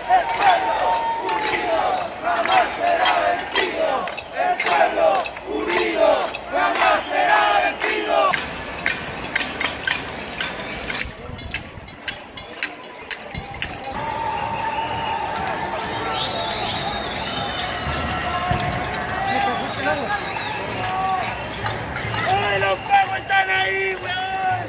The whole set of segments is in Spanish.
¡Ay, los pagos están ahí, weón!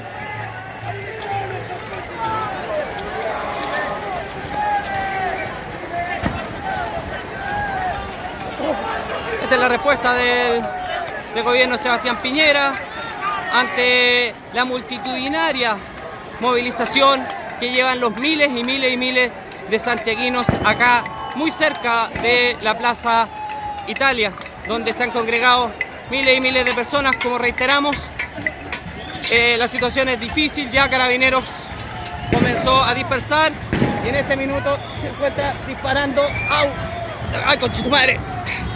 Esta es la respuesta del gobierno de Sebastián Piñera ante la multitudinaria movilización que llevan los miles y miles y miles de santiaguinos acá, muy cerca de la Plaza Italia, donde se han congregado miles y miles de personas. Como reiteramos, la situación es difícil, ya Carabineros comenzó a dispersar y en este minuto se encuentra disparando. ¡Au! ¡Ay, conchetumadre!